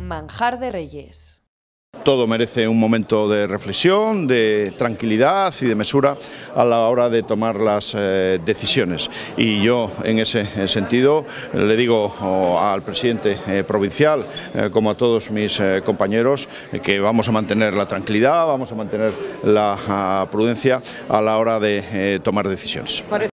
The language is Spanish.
Manjar de Reyes. Todo merece un momento de reflexión, de tranquilidad y de mesura a la hora de tomar las decisiones. Y yo, en ese sentido, le digo al presidente provincial, como a todos mis compañeros, que vamos a mantener la tranquilidad, vamos a mantener la prudencia a la hora de tomar decisiones.